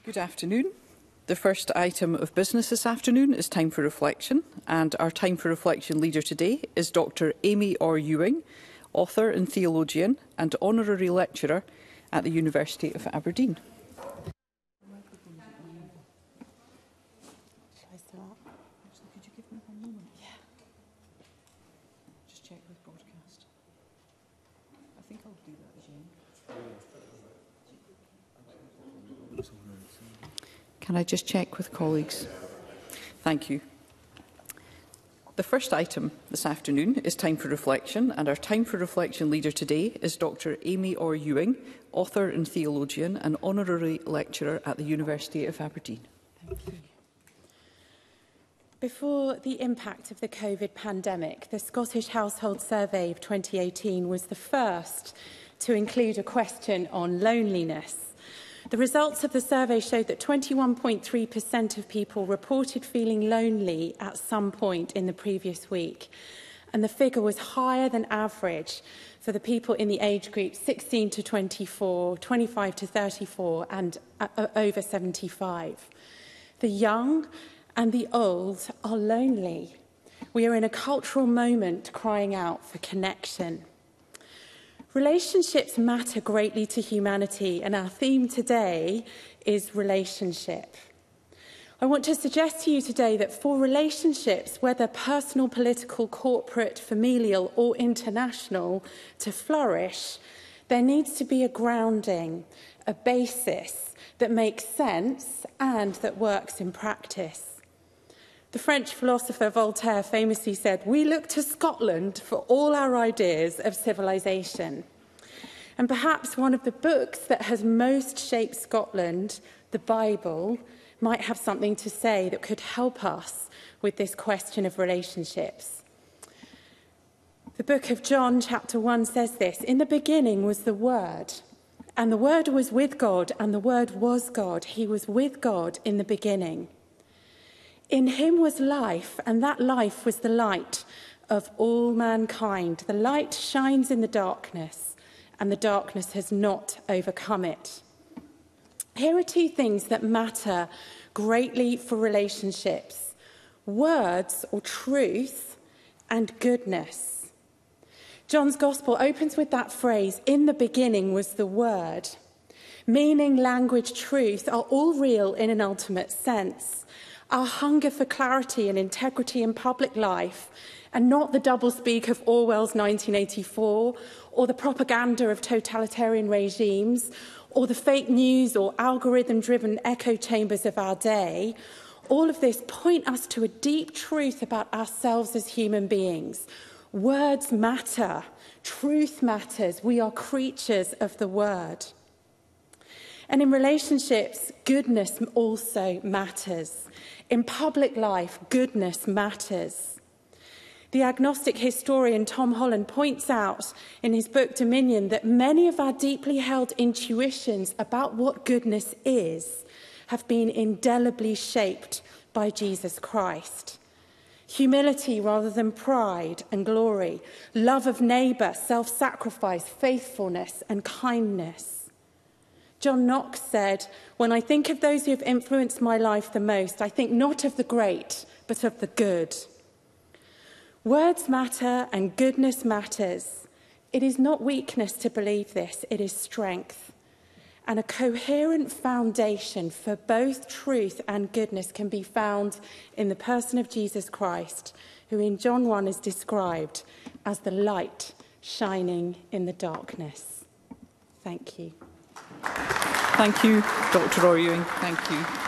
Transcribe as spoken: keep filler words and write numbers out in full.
Good afternoon. The first item of business this afternoon is time for reflection, and our time for reflection leader today is Doctor Amy Orr-Ewing, author and theologian and honorary lecturer at the University of Aberdeen. Can I just check with colleagues? Thank you. The first item this afternoon is time for reflection, and our time for reflection leader today is Doctor Amy Orr-Ewing, author and theologian and honorary lecturer at the University of Aberdeen. Thank you. Before the impact of the COVID pandemic, the Scottish Household Survey of twenty eighteen was the first to include a question on loneliness. The results of the survey showed that twenty-one point three percent of people reported feeling lonely at some point in the previous week, and the figure was higher than average for the people in the age group sixteen to twenty-four, twenty-five to thirty-four and uh, over seventy-five. The young and the old are lonely. We are in a cultural moment crying out for connection. Relationships matter greatly to humanity, and our theme today is relationship. I want to suggest to you today that for relationships, whether personal, political, corporate, familial or international, to flourish, there needs to be a grounding, a basis that makes sense and that works in practice. The French philosopher Voltaire famously said, "We look to Scotland for all our ideas of civilization." And perhaps one of the books that has most shaped Scotland, the Bible, might have something to say that could help us with this question of relationships. The book of John, chapter one, says this: "In the beginning was the Word, and the Word was with God, and the Word was God. He was with God in the beginning. In him was life, and that life was the light of all mankind. The light shines in the darkness, and the darkness has not overcome it." Here are two things that matter greatly for relationships: words or truth and goodness. John's Gospel opens with that phrase, "In the beginning was the Word." Meaning, language, truth are all real in an ultimate sense. Our hunger for clarity and integrity in public life, and not the doublespeak of Orwell's nineteen eighty-four, or the propaganda of totalitarian regimes, or the fake news or algorithm-driven echo chambers of our day, all of this point us to a deep truth about ourselves as human beings. Words matter. Truth matters. We are creatures of the word. And in relationships, goodness also matters. In public life, goodness matters. The agnostic historian Tom Holland points out in his book Dominion that many of our deeply held intuitions about what goodness is have been indelibly shaped by Jesus Christ. Humility rather than pride and glory, love of neighbour, self-sacrifice, faithfulness and kindness. John Knox said, "When I think of those who have influenced my life the most, I think not of the great, but of the good." Words matter and goodness matters. It is not weakness to believe this, it is strength. And a coherent foundation for both truth and goodness can be found in the person of Jesus Christ, who in John one is described as the light shining in the darkness. Thank you. Thank you, Doctor Orr-Ewing. Thank you.